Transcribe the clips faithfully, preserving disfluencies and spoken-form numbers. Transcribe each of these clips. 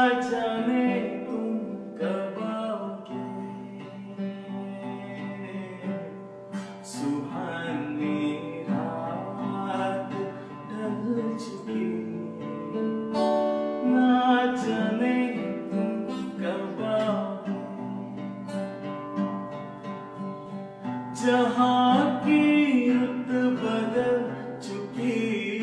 जाने तुम कब आओगे, सुहानी रात ढल चुकी, ना जाने तुम कब आओगे, जहाँ की रुत बदल चुकी,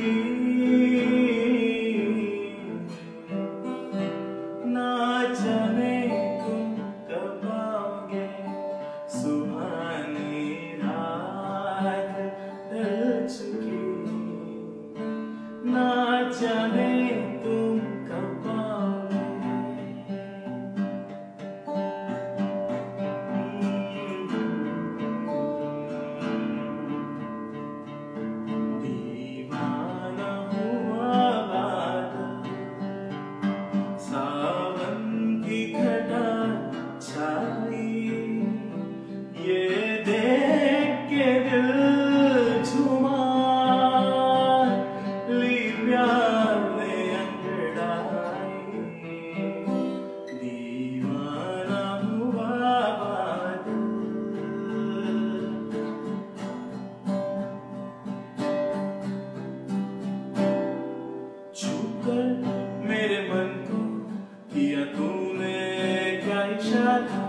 ना जाने तुम कब आओगे, सुहानी रात ढल चुकी, ना जाने तुम कब आओगे। दीवाना हुआ बादल, सावन की घटा छाई, ये देख के दिल झूमा, ली प्यार ने अंगड़ाई। दीवाना हुआ बादल, छूकर मेरे मन को किया तूने क्या इशारा,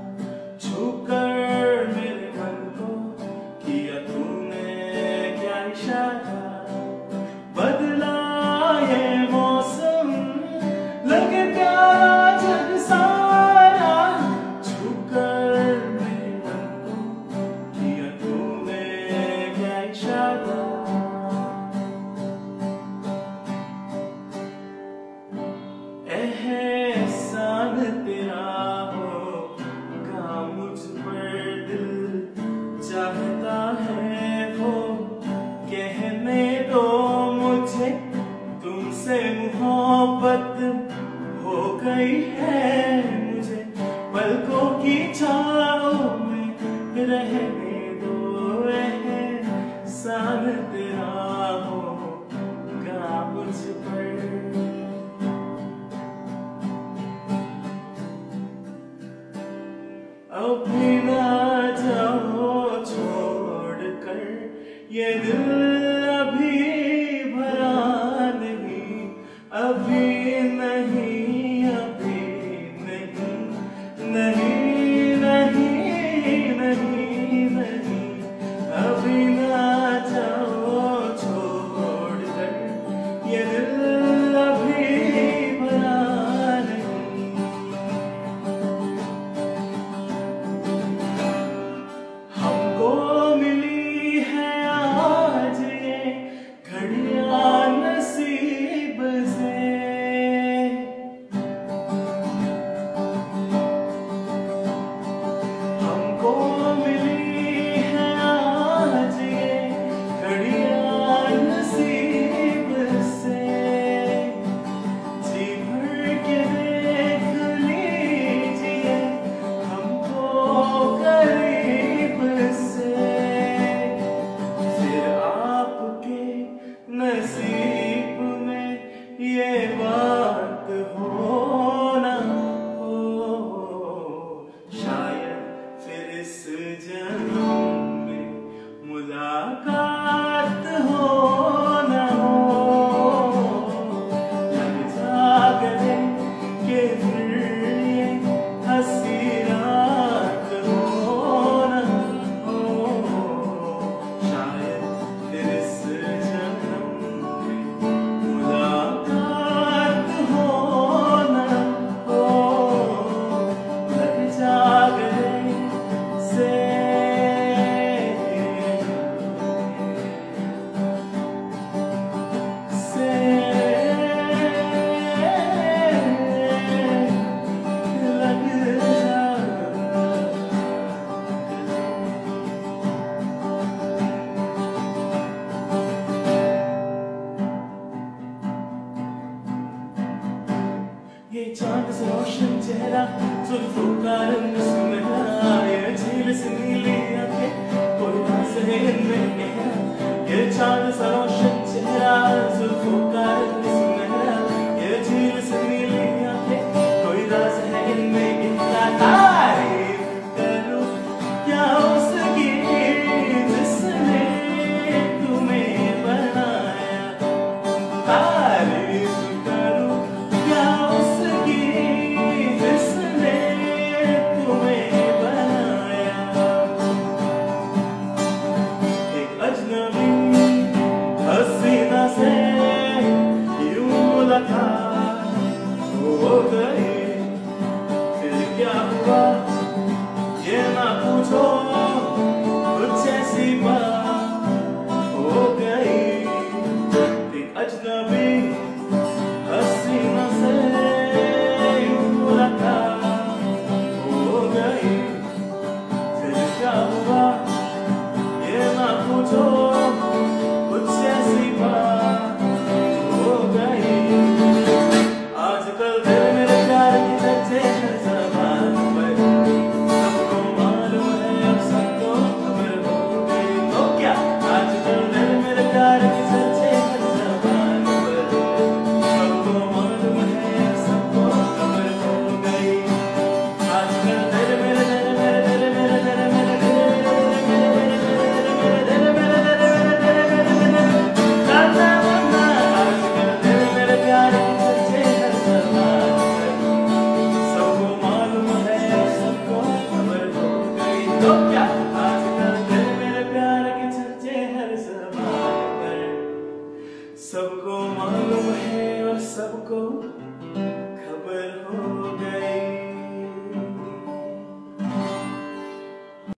छूकर मेरे मन को किया तूने क्या इशारा, बदला ये मौसम लगे प्यारा जग सारा, छूकर मेरे मन को किया तूने क्या इशारा, एहसान तेरा होगा मुझ पर, दिल चाहता है वो कहने दो मुझे, तुमसे मोहब्बत हो गई है मुझे, पलकों की छाँव में रहने दो, एहसान तेरा होगा मुझ पर। अभी ना जाओ छोड़ कर ये दिल, अभी भरा नहीं, अभी नहीं, अभी नहीं, नहीं नहीं नहीं नहीं, अभी ना जाओ छोड़ कर ये दिल, अभी भरा नहीं। हमको मिली है आज ये घड़ियां नसीब से, हमको मिली है आज ये घड़ियां नसीब से, जी भर के देख लीजिए हमको करीब से, फिर आपके नसीब में ये बात हो ना हो, शायद फिर इस जन्म में मुलाकात हो ना हो, लग जा गले के फिर ये हंसी रात हो ना हो, शायद फिर इस जन्म में मुलाकात हो ना हो, लग जा गले से से लग जा। ये चांद से रोशन चेहरा, जुल्फों का रंग सुनहरा, ये झील से नीली आंखें, कोई राज है इनमें गहरा, ये चांद सा रोशन चेहरा, जुल्फों का रंग सुनहरा, ये झील से नीली आंखें, तो क्या आजकल दिल मेरे प्यार के चर्चे हर ज़बान पर, सबको मालूम है और सबको